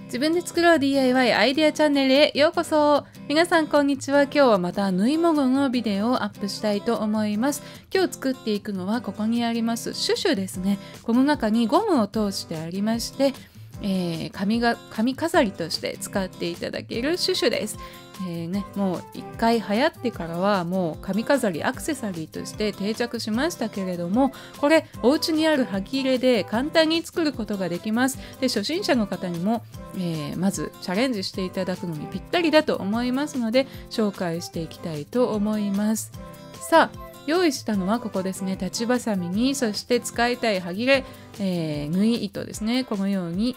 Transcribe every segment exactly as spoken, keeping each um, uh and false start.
自分で作ろう ディーアイワイ アイデアチャンネルへようこそ。皆さんこんにちは。今日はまた縫い物のビデオをアップしたいと思います。今日作っていくのはここにありますシュシュですね。この中にゴムを通してありまして、えー、髪が髪飾りとして使っていただけるシュシュです。えーね、もう一回流行ってからはもう髪飾りアクセサリーとして定着しましたけれども、これお家にある端切れで簡単に作ることができます。で初心者の方にも、えー、まずチャレンジしていただくのにぴったりだと思いますので紹介していきたいと思います。さあ用意したのはここですね。立ちばさみに、そして使いたい端切れ、えー、縫い糸ですね。このように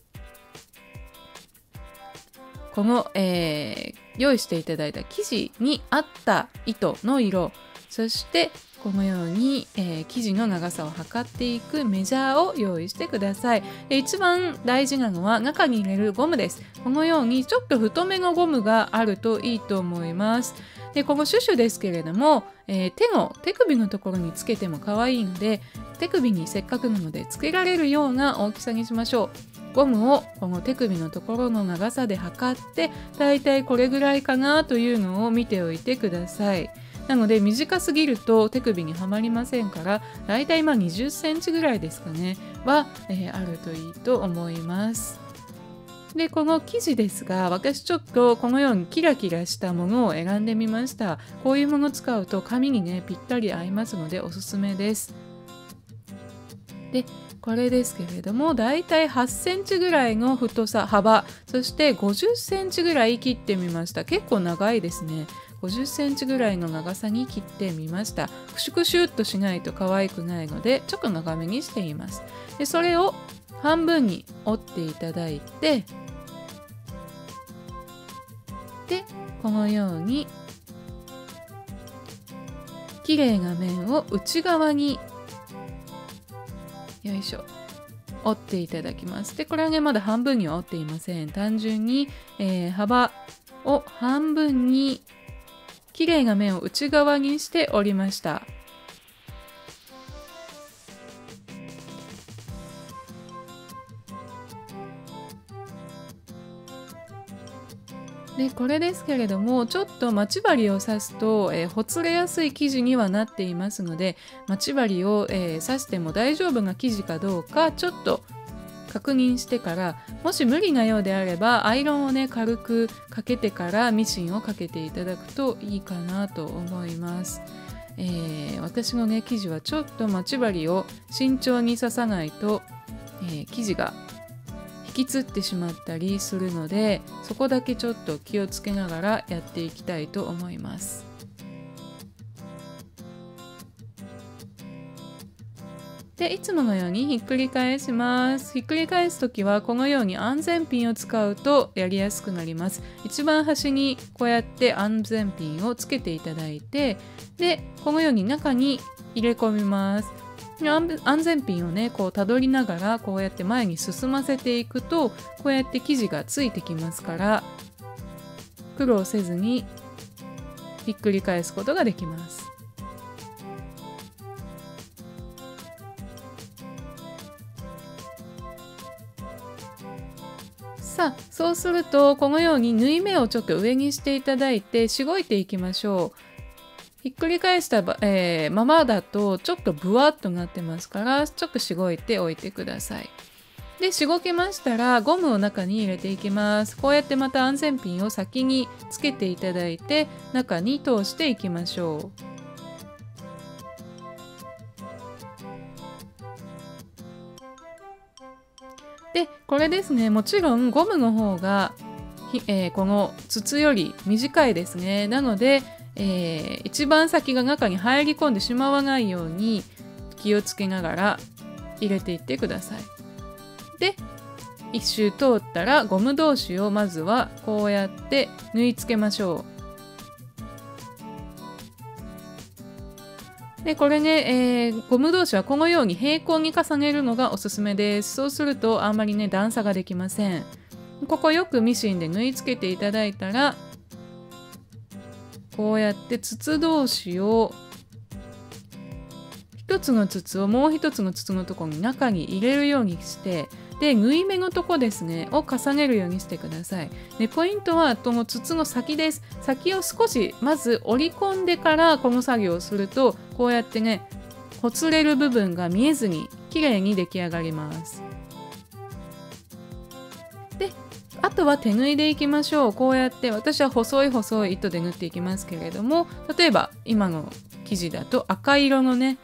この、えー、用意していただいた生地に合った糸の色、そしてこのように、えー、生地の長さを測っていくメジャーを用意してください。で一番大事なのは中に入れるゴムです。このようにちょっと太めのゴムがあるといいと思います。でこのシュシュですけれども、えー、手の手首のところにつけても可愛いので、手首にせっかくなのでつけられるような大きさにしましょう。ゴムをこの手首のところの長さで測って、だいたいこれぐらいかなというのを見ておいてください。なので短すぎると手首にはまりませんから、だいたいまあにじゅっセンチぐらいですかねは、えー、あるといいと思います。でこの生地ですが、私ちょっとこのようにキラキラしたものを選んでみました。こういうものを使うと髪にねぴったり合いますのでおすすめです。でこれですけれども、だいたいはちセンチぐらいの太さ幅、そしてごじゅっセンチぐらい切ってみました。結構長いですね。ごじゅっセンチぐらいの長さに切ってみました。クシュクシュっとしないと可愛くないのでちょっと長めにしています。でそれを半分に折っていただいて、でこのように綺麗な面を内側によいしょ折っていただきます。でこれはねまだ半分には折っていません。単純に、えー、幅を半分に綺麗な面を内側にして折りました。でこれですけれども、ちょっと待ち針を刺すと、えー、ほつれやすい生地にはなっていますので、待ち針を、えー、刺しても大丈夫な生地かどうかちょっと確認してから、もし無理なようであればアイロンをね軽くかけてからミシンをかけていただくといいかなと思います。えー、私のね生地はちょっと待ち針を慎重に刺さないと、えー、生地が引きつってしまったりするので、そこだけちょっと気をつけながらやっていきたいと思います。でいつものようにひっくり返します。ひっくり返す時はこのように安全ピンを使うとやりやすくなります。一番端にこうやって安全ピンをつけていただいて、でこのように中に入れ込みます。安全ピンをねこうたどりながらこうやって前に進ませていくと、こうやって生地がついてきますから、苦労せずにひっくり返すことができます。さあそうするとこのように縫い目をちょっと上にしていただいてしごいていきましょう。ひっくり返した、えー、ままだとちょっとブワッとなってますから、ちょっとしごいておいてください。でしごけましたらゴムを中に入れていきます。こうやってまた安全ピンを先につけていただいて中に通していきましょう。でこれですね、もちろんゴムの方が、えー、この筒より短いですね。なのでえー、一番先が中に入り込んでしまわないように気をつけながら入れていってください。で一周通ったらゴム同士をまずはこうやって縫い付けましょう。でこれね、えー、ゴム同士はこのように平行に重ねるのがおすすめです。そうするとあんまりね段差ができません。ここよくミシンで縫い付けていただいたら、こうやって筒同士を一つの筒をもう一つの筒のところに中に入れるようにして、 で縫い目のとこですねを重ねるようにしてください。でポイントはこの筒の先です。先を少しまず折り込んでからこの作業をすると、こうやってねほつれる部分が見えずに綺麗に出来上がります。であとは手縫いでいきましょう。こうやって私は細い細い糸で縫っていきますけれども、例えば今の生地だと赤色のね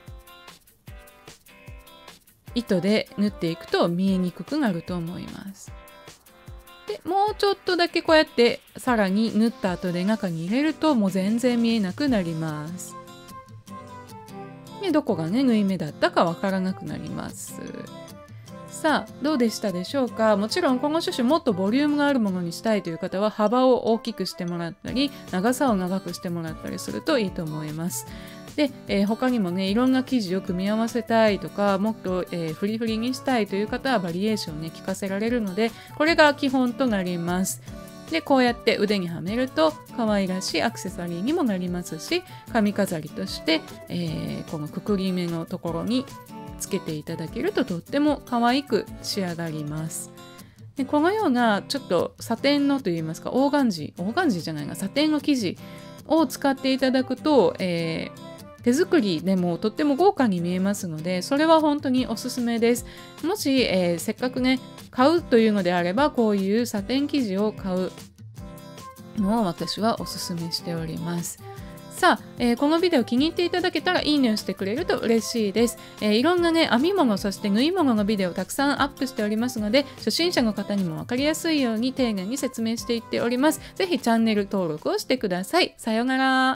糸で縫っていくと見えにくくなると思います。でもうちょっとだけこうやってさらに縫った後で中に入れるともう全然見えなくなります。でどこがね縫い目だったかわからなくなります。さあどうでしたでしょうか。もちろんこのシュシュもっとボリュームがあるものにしたいという方は幅を大きくしてもらったり長さを長くしてもらったりするといいと思います。で、えー、他にもねいろんな生地を組み合わせたいとかもっと、えー、フリフリにしたいという方はバリエーションね聞かせられるので、これが基本となります。でこうやって腕にはめると可愛らしいアクセサリーにもなりますし、髪飾りとして、えー、このくくり目のところにつけていただけるととっても可愛く仕上がります。でこのようなちょっとサテンのといいますかオーガンジーオーガンジーじゃないなサテンの生地を使っていただくと、えー手作りでもとっても豪華に見えますので、それは本当におすすめです。もし、えー、せっかくね買うというのであればこういうサテン生地を買うのを私はおすすめしております。さあ、えー、このビデオ気に入っていただけたらいいねをしてくれると嬉しいです。えー、いろんなね編み物そして縫い物のビデオをたくさんアップしておりますので、初心者の方にも分かりやすいように丁寧に説明していっております。ぜひチャンネル登録をしてください。さようなら。